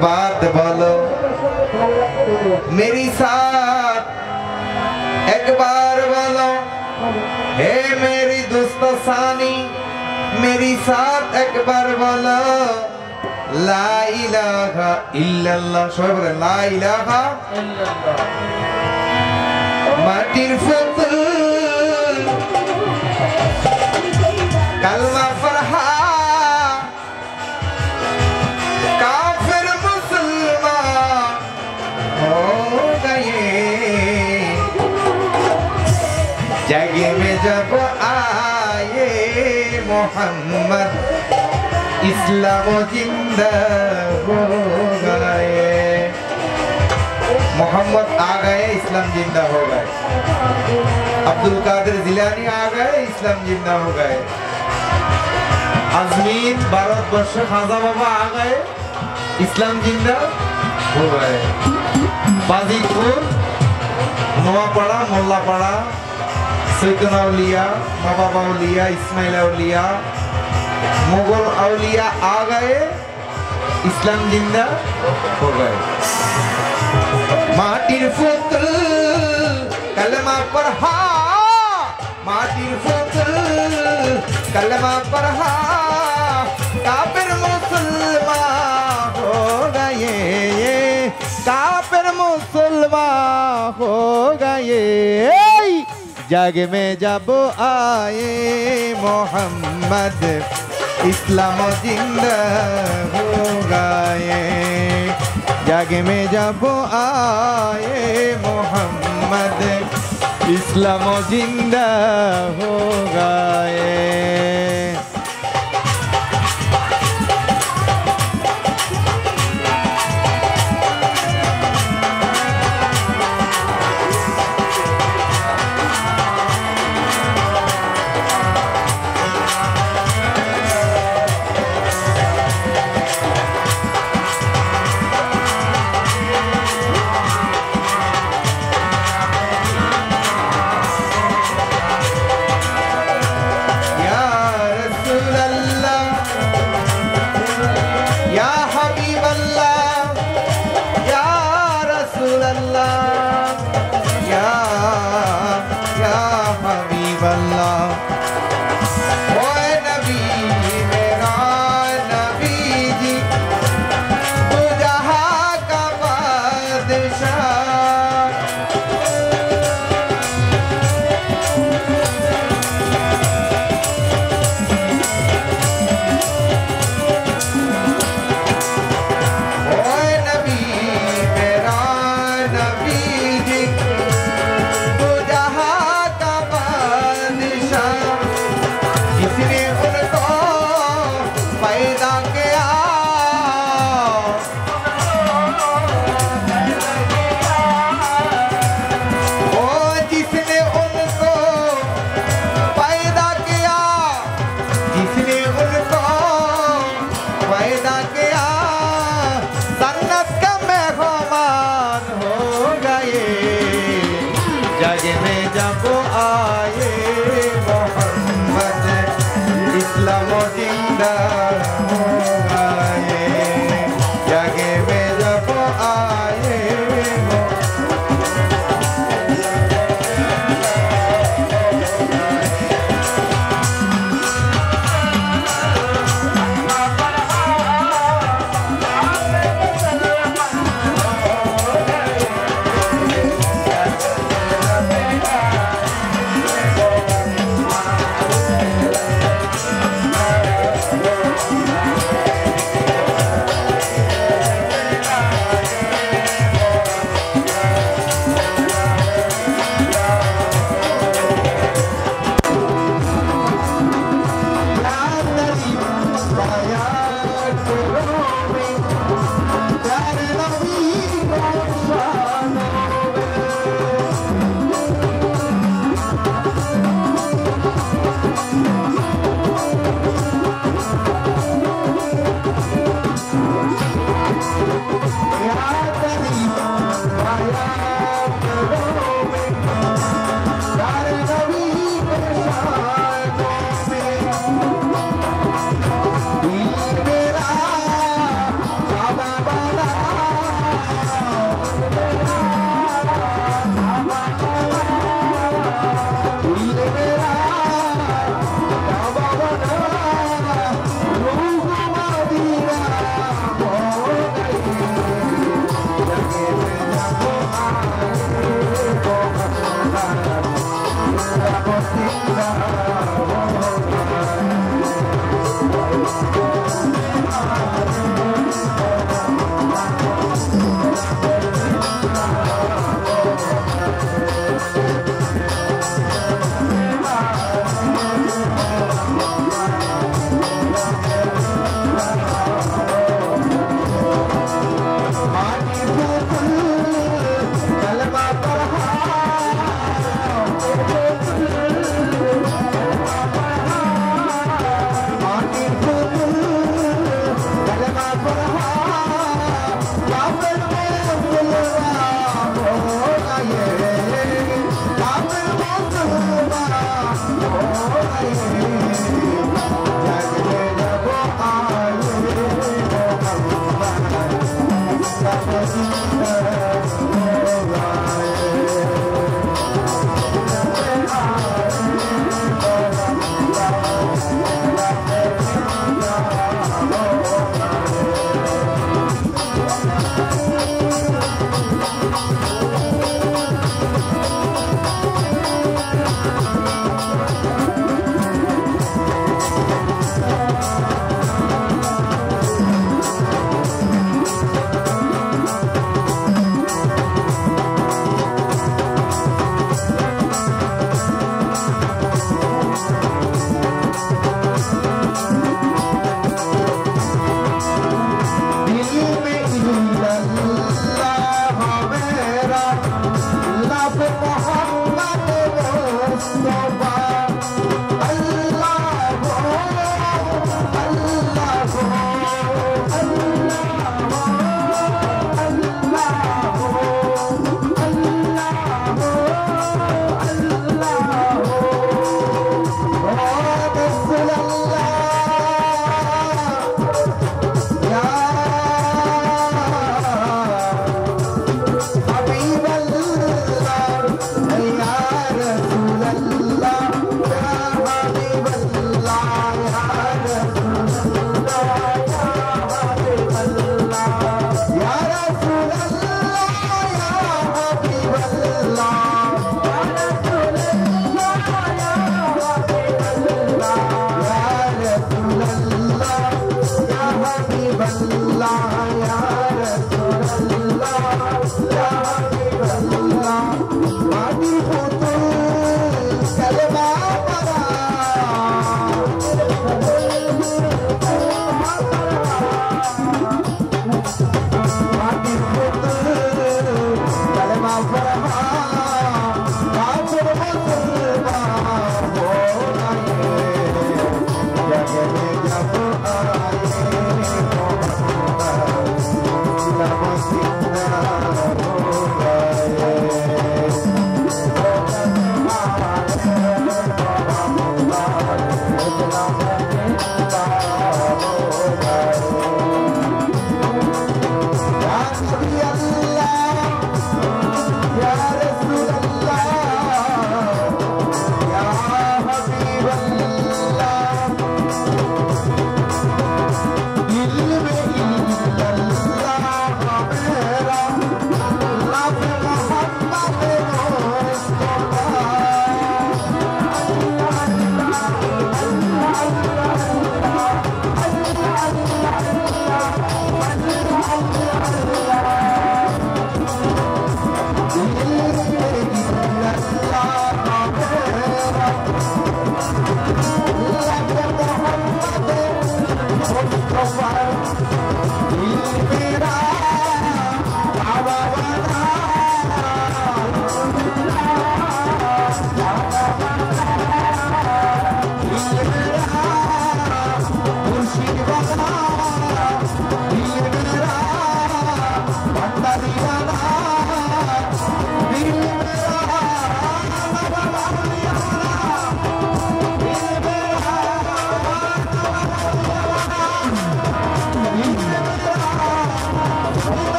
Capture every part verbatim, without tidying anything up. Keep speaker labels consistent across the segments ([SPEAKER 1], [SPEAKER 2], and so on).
[SPEAKER 1] बात बोलो मेरी साथ एक बार बोलो, हे मेरी दोस्तसानी मेरी साथ एक बार बोलो, ला इलाहा इल्लल्लाह। সবাই বলেন লা ইলাহা ইল্লাল্লাহ। মাটির ফুল কালমা ফরহা काफिर मुसलमान हो गए, जग में जब आए मोहम्मद इस्लाम जिंदा हो गए। मोहम्मद आ गए, इस्लाम जिंदा हो गए। अब्दुल कादिर जिलानी आ गए, इस्लाम जिंदा हो गए। अजमीर भारतवर्ष खाजा बाबा आ गए, इस्लाम जिंदा हो गए। बाजीपुर नवापाड़ा मोल्लापाड़ा सैयदना औलिया बाबा औलिया इस्माइल औलिया मुगल औलिया आ गए, इस्लाम जिंदा हो गए। माटिर फुतल कलमा पढ़ा, माटिर फुतल कलमा पढ़ा काफिर मुसलमान हो गए, काफिर मुसलमान हो गए। जग में जब आए मोहम्मद इस्लाम जिंदा हो गए, जग में जब आए मोहम्मद इस्लाम जिंदा हो गए।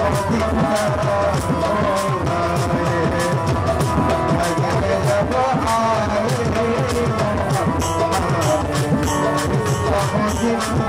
[SPEAKER 1] जिंदा